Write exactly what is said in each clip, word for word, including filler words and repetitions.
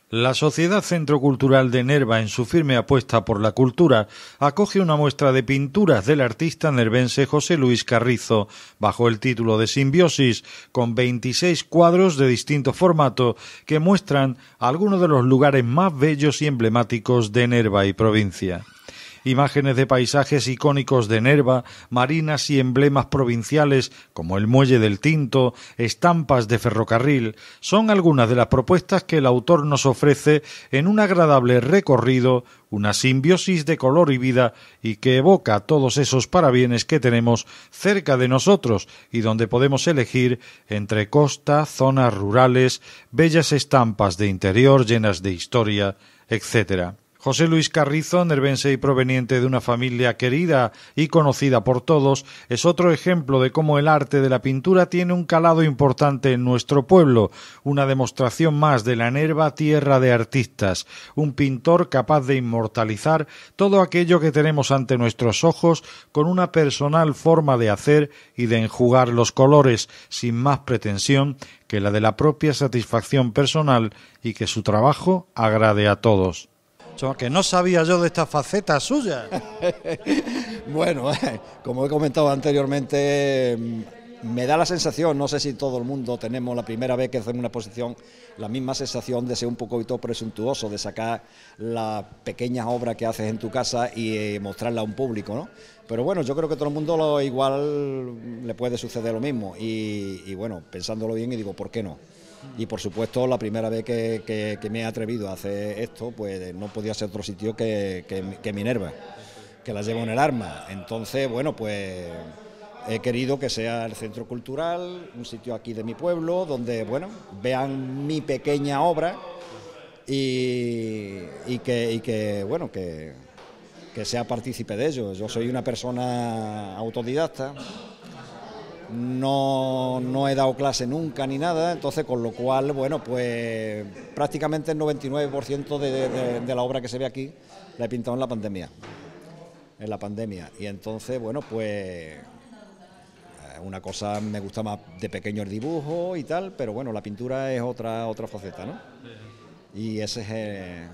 La Sociedad Centro Cultural de Nerva, en su firme apuesta por la cultura, acoge una muestra de pinturas del artista nervense José Luis Carrizo, bajo el título de Simbiosis, con veintiséis cuadros de distinto formato que muestran algunos de los lugares más bellos y emblemáticos de Nerva y provincia. Imágenes de paisajes icónicos de Nerva, marinas y emblemas provinciales como el Muelle del Tinto, estampas de ferrocarril, son algunas de las propuestas que el autor nos ofrece en un agradable recorrido, una simbiosis de color y vida y que evoca todos esos parabienes que tenemos cerca de nosotros y donde podemos elegir entre costa, zonas rurales, bellas estampas de interior llenas de historia, etcétera. José Luis Carrizo, nervense y proveniente de una familia querida y conocida por todos, es otro ejemplo de cómo el arte de la pintura tiene un calado importante en nuestro pueblo, una demostración más de la Nerva tierra de artistas, un pintor capaz de inmortalizar todo aquello que tenemos ante nuestros ojos con una personal forma de hacer y de enjugar los colores, sin más pretensión que la de la propia satisfacción personal y que su trabajo agrade a todos. Que no sabía yo de esta faceta suya. Bueno, como he comentado anteriormente, me da la sensación, no sé si todo el mundo tenemos la primera vez que hacemos una exposición, la misma sensación de ser un poquito presuntuoso, de sacar las pequeñas obras que haces en tu casa y eh, mostrarla a un público, ¿no? Pero bueno, yo creo que todo el mundo lo, igual le puede suceder lo mismo y, y bueno, pensándolo bien y digo, ¿por qué no? Y por supuesto la primera vez que, que, que me he atrevido a hacer esto, pues no podía ser otro sitio que, que, que Minerva, que la llevo en el arma. Entonces, bueno, pues he querido que sea el centro cultural, un sitio aquí de mi pueblo, donde, bueno, vean mi pequeña obra y, y, que, y que, bueno, que, que sea partícipe de ello. Yo soy una persona autodidacta. No, no he dado clase nunca ni nada, entonces con lo cual, bueno, pues prácticamente el noventa y nueve por ciento de, de, de la obra que se ve aquí la he pintado en la pandemia, en la pandemia, y entonces, bueno, pues una cosa me gusta más de pequeño el dibujo y tal, pero bueno, la pintura es otra otra faceta, ¿no? Y ese es, eh,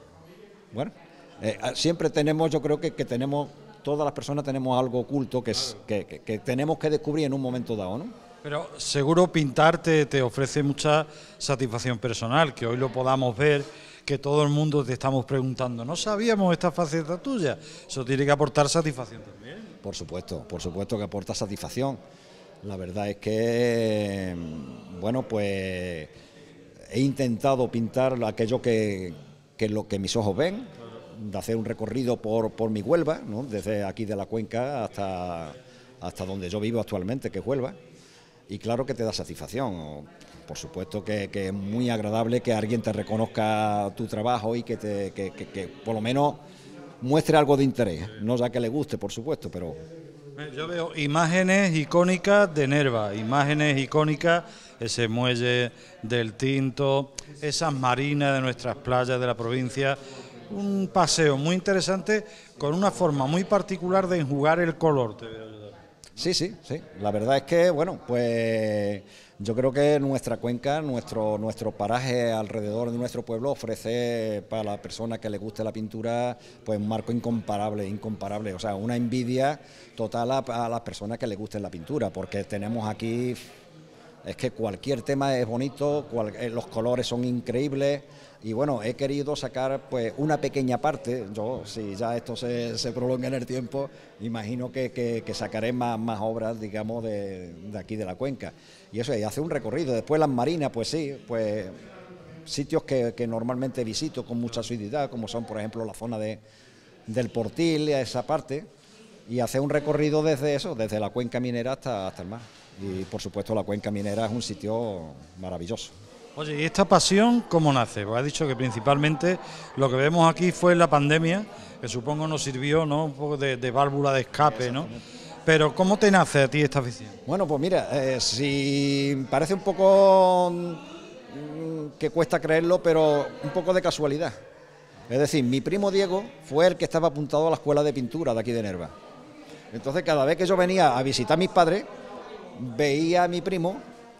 bueno, eh, siempre tenemos, yo creo que, que tenemos... Todas las personas tenemos algo oculto que, es, que, que, que tenemos que descubrir en un momento dado, ¿no? Pero seguro pintar te, te ofrece mucha satisfacción personal, que hoy lo podamos ver, que todo el mundo te estamos preguntando, ¿no sabíamos esta faceta tuya? Eso tiene que aportar satisfacción también. Por supuesto, por supuesto que aporta satisfacción. La verdad es que, bueno, pues he intentado pintar aquello que, que lo que mis ojos ven, de hacer un recorrido por, por mi Huelva, ¿no? Desde aquí de la cuenca hasta, hasta donde yo vivo actualmente, que es Huelva, y claro que te da satisfacción. Por supuesto que, que es muy agradable que alguien te reconozca tu trabajo y que, te, que, que, que por lo menos muestre algo de interés, no ya que le guste, por supuesto, pero... Yo veo imágenes icónicas de Nerva, imágenes icónicas, ese muelle del Tinto, esas marinas de nuestras playas de la provincia. Un paseo muy interesante con una forma muy particular de enjugar el color. Te voy a ayudar. Sí, sí, sí. La verdad es que, bueno, pues yo creo que nuestra cuenca, nuestro, nuestro paraje alrededor de nuestro pueblo ofrece para la persona que le guste la pintura, pues un marco incomparable, incomparable. O sea, una envidia total a, a las personas que le guste la pintura, porque tenemos aquí, es que cualquier tema es bonito, cual, los colores son increíbles. Y bueno, he querido sacar pues una pequeña parte, yo si ya esto se, se prolonga en el tiempo, imagino que, que, que sacaré más, más obras, digamos, de, de aquí de la cuenca. Y eso, y hace un recorrido. Después las marinas, pues sí, pues sitios que, que normalmente visito con mucha asiduidad, como son por ejemplo la zona de, del Portil, a esa parte, y hacer un recorrido desde eso, desde la cuenca minera hasta, hasta el mar. Y por supuesto la cuenca minera es un sitio maravilloso. Oye, ¿y esta pasión cómo nace? Pues has dicho que principalmente lo que vemos aquí fue la pandemia, que supongo nos sirvió, ¿no?, un poco de, de válvula de escape, ¿no? Pero ¿cómo te nace a ti esta afición? Bueno, pues mira, eh, si parece un poco mmm, que cuesta creerlo, pero un poco de casualidad. Es decir, mi primo Diego fue el que estaba apuntado a la escuela de pintura de aquí de Nerva. Entonces, cada vez que yo venía a visitar a mis padres, veía a mi primo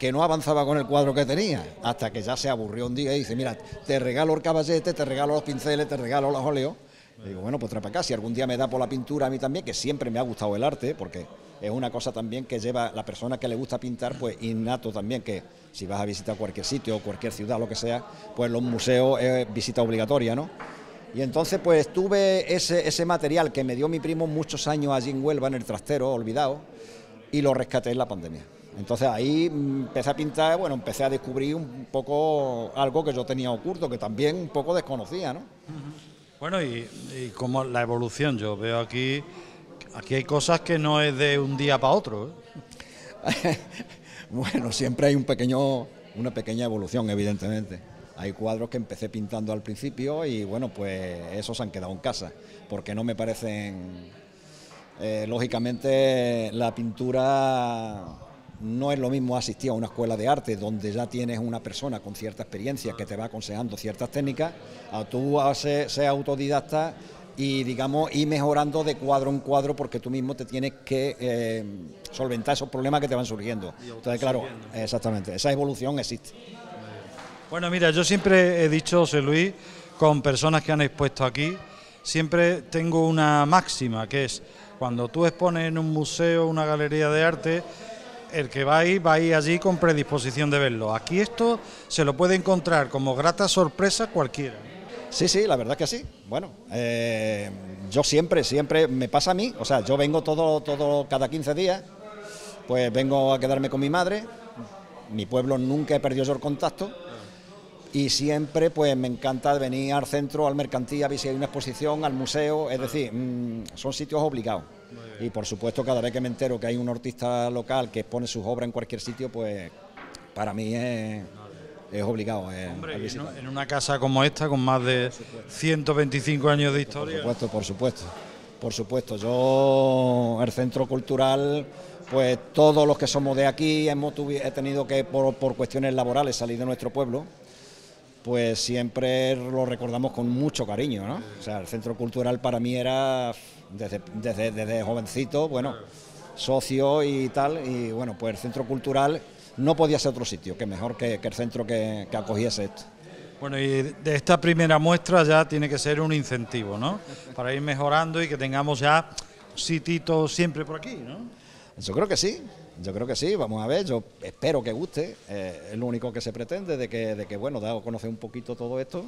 que no avanzaba con el cuadro que tenía, hasta que ya se aburrió un día y dice, mira, te regalo el caballete, te regalo los pinceles, te regalo los óleos. Y digo, bueno, pues trae para acá, si algún día me da por la pintura a mí también, que siempre me ha gustado el arte, porque es una cosa también que lleva la persona que le gusta pintar, pues innato también, que si vas a visitar cualquier sitio, cualquier ciudad, lo que sea, pues los museos es visita obligatoria, ¿no? Y entonces pues tuve ese, ese material que me dio mi primo muchos años allí en Huelva, en el trastero, olvidado, y lo rescaté en la pandemia. Entonces ahí empecé a pintar, bueno, empecé a descubrir un poco algo que yo tenía oculto, que también un poco desconocía, ¿no? Bueno, y, y como la evolución, yo veo aquí, aquí hay cosas que no es de un día para otro, ¿eh? Bueno, siempre hay un pequeño, una pequeña evolución, evidentemente. Hay cuadros que empecé pintando al principio y bueno, pues esos han quedado en casa, porque no me parecen, eh, lógicamente la pintura no es lo mismo asistir a una escuela de arte donde ya tienes una persona con cierta experiencia que te va aconsejando ciertas técnicas, a tú a ser, ser autodidacta y digamos ir mejorando de cuadro en cuadro porque tú mismo te tienes que eh, solventar esos problemas que te van surgiendo. Entonces claro, exactamente, esa evolución existe. Bueno, mira, yo siempre he dicho, José Luis, con personas que han expuesto aquí, siempre tengo una máxima, que es cuando tú expones en un museo, una galería de arte, el que va a ir, va a ir allí con predisposición de verlo. Aquí esto se lo puede encontrar como grata sorpresa cualquiera. Sí, sí, la verdad que sí. Bueno, eh, yo siempre, siempre me pasa a mí, o sea, yo vengo todo, todo, cada quince días, pues vengo a quedarme con mi madre, mi pueblo nunca he perdido yo el contacto, y siempre pues me encanta venir al centro, al mercantil, a ver si hay una exposición, al museo, es decir, mmm, son sitios obligados. Y por supuesto cada vez que me entero que hay un artista local que expone sus obras en cualquier sitio, pues para mí es, es obligado. Es, Hombre, es en una casa como esta, con más de ciento veinticinco años de historia. Por supuesto, por supuesto, por supuesto. Yo, el centro cultural, pues todos los que somos de aquí hemos he tenido que, por, por cuestiones laborales, salir de nuestro pueblo, pues siempre lo recordamos con mucho cariño, ¿no? O sea, el centro cultural para mí era, desde, desde, desde jovencito, bueno, socio y tal, y bueno, pues el centro cultural no podía ser otro sitio, que mejor que, que el centro que, que acogiese esto. Bueno, y de esta primera muestra ya tiene que ser un incentivo, ¿no? Para ir mejorando y que tengamos ya sititos siempre por aquí, ¿no? Yo creo que sí. Yo creo que sí, vamos a ver, yo espero que guste, eh, es lo único que se pretende, de que, de que bueno, da a conocer un poquito todo esto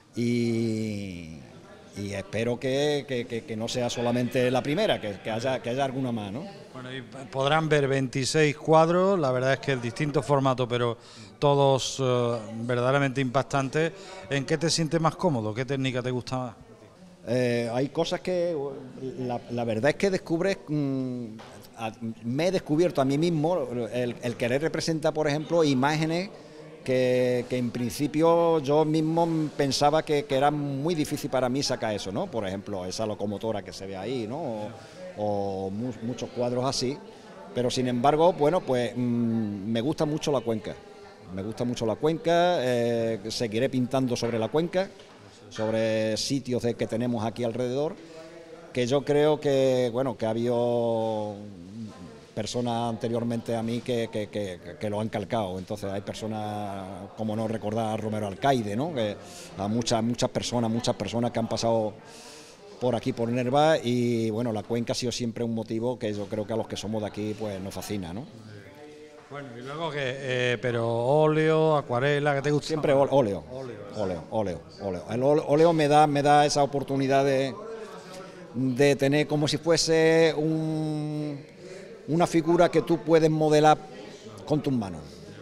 y, y espero que, que, que, que no sea solamente la primera, que, que, haya, que haya alguna más, ¿no? Bueno, y podrán ver veintiséis cuadros, la verdad es que el distinto formato, pero todos uh, verdaderamente impactantes. ¿En qué te sientes más cómodo? ¿Qué técnica te gusta más? Eh, hay cosas que, la, la verdad es que descubres... Mmm, me he descubierto a mí mismo el, el querer representar, por ejemplo, imágenes que, que en principio yo mismo pensaba que, que era muy difícil para mí sacar eso, ¿no? Por ejemplo, esa locomotora que se ve ahí, ¿no? O, o mu muchos cuadros así, pero sin embargo, bueno, pues mmm, me gusta mucho la cuenca, me gusta mucho la cuenca, eh, seguiré pintando sobre la cuenca, sobre sitios de, que tenemos aquí alrededor, que yo creo que, bueno, que ha habido personas anteriormente a mí que, que, que, que lo han calcado. Entonces hay personas, como no recordar a Romero Alcaide, ¿no? Que a muchas, muchas personas, muchas personas que han pasado por aquí, por Nerva, y bueno, la cuenca ha sido siempre un motivo que yo creo que a los que somos de aquí pues nos fascina, ¿no? Bueno, y luego que, eh, pero óleo, acuarela, ¿qué te gusta? Siempre óleo, óleo, óleo, óleo, óleo. El óleo me da, me da esa oportunidad de de tener como si fuese un, una figura que tú puedes modelar con tus manos.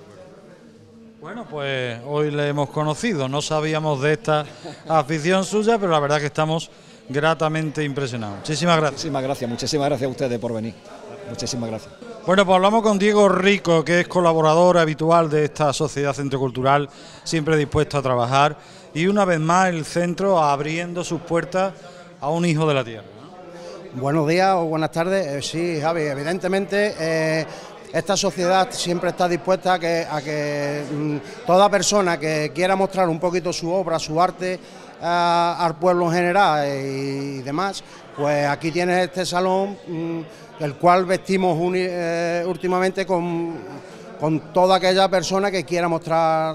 Bueno, pues hoy le hemos conocido, no sabíamos de esta afición suya, pero la verdad que estamos gratamente impresionados. Muchísimas gracias. Muchísimas gracias, muchísimas gracias a ustedes por venir. Muchísimas gracias. Bueno, pues hablamos con Diego Rico, que es colaborador habitual de esta Sociedad Centro Cultural, siempre dispuesto a trabajar, y una vez más el centro abriendo sus puertas a un hijo de la tierra, ¿no? Buenos días o buenas tardes. Eh, sí, Javi, evidentemente eh, esta sociedad siempre está dispuesta a que, a que mmm, toda persona que quiera mostrar un poquito su obra, su arte a, al pueblo en general y, y demás, pues aquí tienes este salón, mmm, el cual vestimos uni, eh, últimamente con, con toda aquella persona que quiera mostrar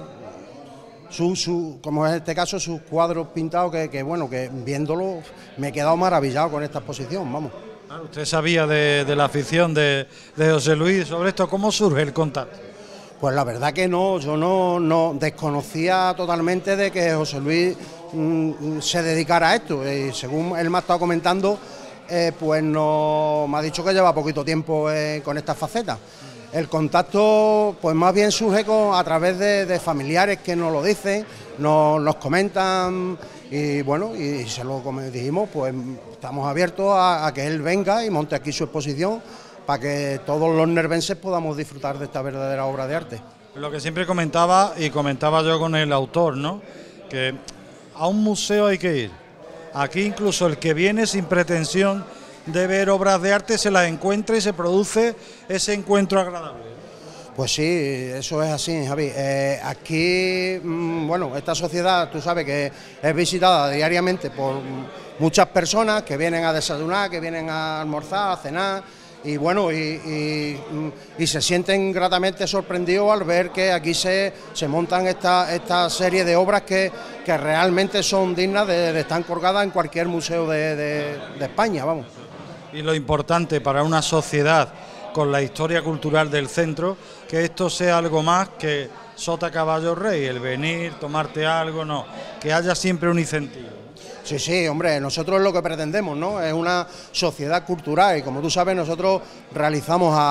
su, su como en este caso, sus cuadros pintados, que, que bueno, que viéndolo me he quedado maravillado con esta exposición, vamos. Claro, usted sabía de, de la afición de, de José Luis sobre esto, ¿cómo surge el contacto? Pues la verdad que no, yo no, no desconocía totalmente de que José Luis mmm, se dedicara a esto, y según él me ha estado comentando, eh, pues no, me ha dicho que lleva poquito tiempo eh, con estas facetas. El contacto pues más bien surge con, a través de, de familiares que nos lo dicen, nos, nos comentan, y bueno, y se lo como dijimos, pues estamos abiertos a, a que él venga y monte aquí su exposición, para que todos los nervenses podamos disfrutar de esta verdadera obra de arte. Lo que siempre comentaba, y comentaba yo con el autor, ¿no?, que a un museo hay que ir. Aquí incluso el que viene sin pretensión de ver obras de arte se las encuentra y se produce ese encuentro agradable. Pues sí, eso es así, Javi. Eh, aquí, mmm, bueno, esta sociedad, tú sabes que es visitada diariamente por muchas personas que vienen a desayunar, que vienen a almorzar, a cenar, y bueno, y, y, y se sienten gratamente sorprendidos al ver que aquí se, se montan esta, esta serie de obras que, que realmente son dignas de, de estar colgadas en cualquier museo de, de, de España, vamos. Y lo importante para una sociedad con la historia cultural del centro, que esto sea algo más que sota caballo rey, el venir, tomarte algo, no, que haya siempre un incentivo. Sí, sí, hombre, nosotros lo que pretendemos, ¿no?, es una sociedad cultural, y como tú sabes, nosotros realizamos a,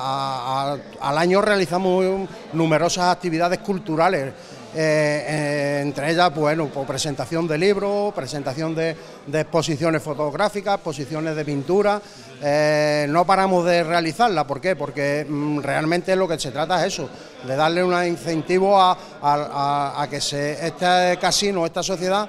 a, a, al año realizamos numerosas actividades culturales, eh, eh, entre ellas, bueno, pues, presentación de libros, presentación de, de exposiciones fotográficas, exposiciones de pintura. Eh, no paramos de realizarla. ¿Por qué? Porque mmm, realmente lo que se trata es eso, de darle un incentivo a, a, a, a que se, este casino, esta sociedad,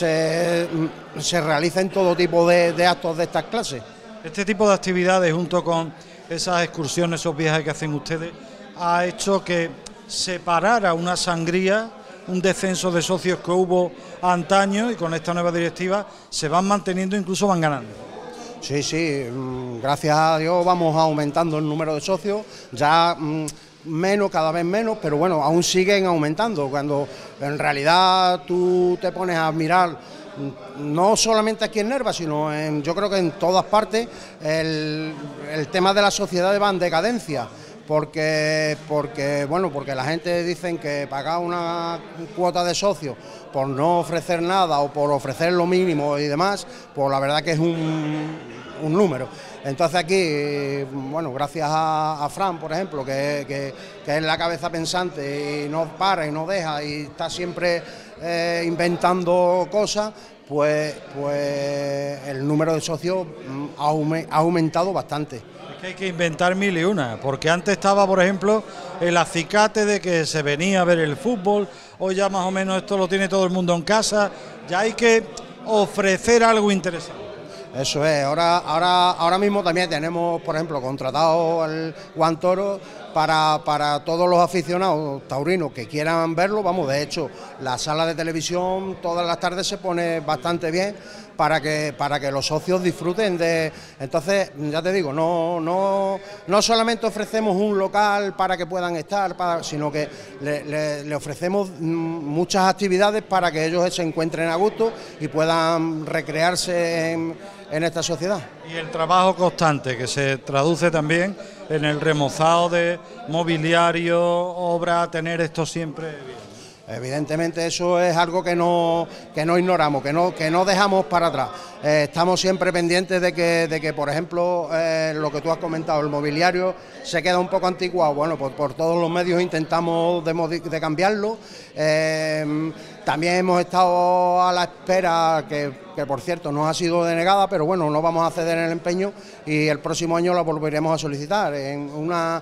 se, se realicen todo tipo de, de actos de estas clases. Este tipo de actividades, junto con esas excursiones, esos viajes que hacen ustedes, ha hecho que separara una sangría, un descenso de socios que hubo antaño, y con esta nueva directiva se van manteniendo, incluso van ganando. Sí, sí, gracias a Dios vamos aumentando el número de socios, ya mmm, menos, cada vez menos, pero bueno, aún siguen aumentando. Cuando en realidad tú te pones a mirar, no solamente aquí en Nerva, sino en, yo creo que en todas partes, el, el tema de la sociedad va en decadencia. Porque, porque, bueno, porque la gente dicen que pagar una cuota de socios por no ofrecer nada o por ofrecer lo mínimo y demás, pues la verdad que es un, un número. Entonces aquí, bueno, gracias a, a Fran, por ejemplo, que, que, que es la cabeza pensante y no para y no deja y está siempre eh, inventando cosas, pues, pues el número de socios ha, ha aumentado bastante. Que hay que inventar mil y una, porque antes estaba, por ejemplo, el acicate de que se venía a ver el fútbol, hoy ya más o menos esto lo tiene todo el mundo en casa, ya hay que ofrecer algo interesante. Eso es, ahora, ahora, ahora mismo también tenemos, por ejemplo, contratado el Juan Toro para, para todos los aficionados taurinos que quieran verlo. Vamos, de hecho, la sala de televisión todas las tardes se pone bastante bien para que, para que los socios disfruten de... Entonces, ya te digo, no, no, no solamente ofrecemos un local para que puedan estar, para, sino que le, le, le ofrecemos muchas actividades para que ellos se encuentren a gusto y puedan recrearse en, en esta sociedad. Y el trabajo constante, que se traduce también en el remozado de mobiliario, obra, tener esto siempre bien. Evidentemente eso es algo que no, que no ignoramos, que no, que no dejamos para atrás. Eh, estamos siempre pendientes de que, de que por ejemplo, eh, lo que tú has comentado, el mobiliario se queda un poco anticuado. Bueno, pues por todos los medios intentamos de, de cambiarlo. Eh, también hemos estado a la espera, que, que por cierto nos ha sido denegada, pero bueno, no vamos a ceder en el empeño y el próximo año la volveremos a solicitar en una...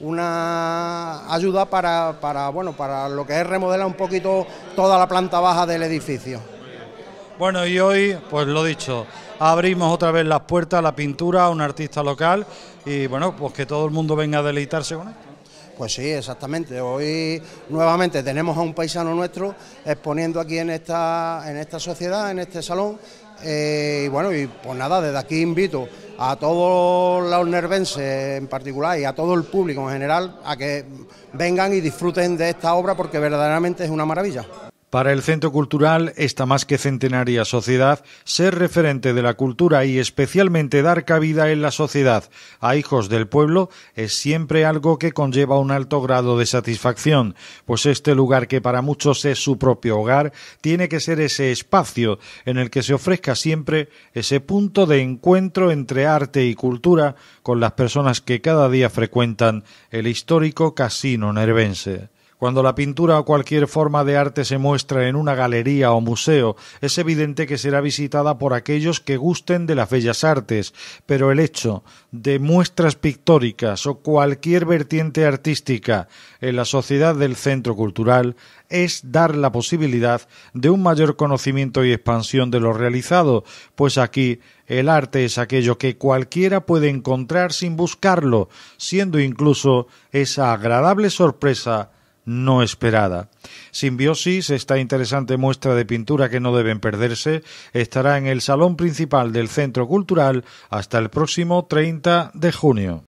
una ayuda para, para, bueno, para lo que es remodelar un poquito toda la planta baja del edificio. Bueno, y hoy, pues lo dicho, abrimos otra vez las puertas a la pintura, a un artista local y bueno, pues que todo el mundo venga a deleitarse con esto. Pues sí, exactamente. Hoy nuevamente tenemos a un paisano nuestro exponiendo aquí en esta, en esta sociedad, en este salón. Eh, y bueno, y pues nada, desde aquí invito a todos los nervenses en particular y a todo el público en general a que vengan y disfruten de esta obra porque verdaderamente es una maravilla. Para el Centro Cultural, esta más que centenaria sociedad, ser referente de la cultura y especialmente dar cabida en la sociedad a hijos del pueblo es siempre algo que conlleva un alto grado de satisfacción, pues este lugar que para muchos es su propio hogar, tiene que ser ese espacio en el que se ofrezca siempre ese punto de encuentro entre arte y cultura con las personas que cada día frecuentan el histórico Casino Nervense. Cuando la pintura o cualquier forma de arte se muestra en una galería o museo, es evidente que será visitada por aquellos que gusten de las bellas artes, pero el hecho de muestras pictóricas o cualquier vertiente artística en la sociedad del Centro Cultural es dar la posibilidad de un mayor conocimiento y expansión de lo realizado, pues aquí el arte es aquello que cualquiera puede encontrar sin buscarlo, siendo incluso esa agradable sorpresa no esperada. Simbiosis, esta interesante muestra de pintura que no deben perderse, estará en el salón principal del Centro Cultural hasta el próximo treinta de junio.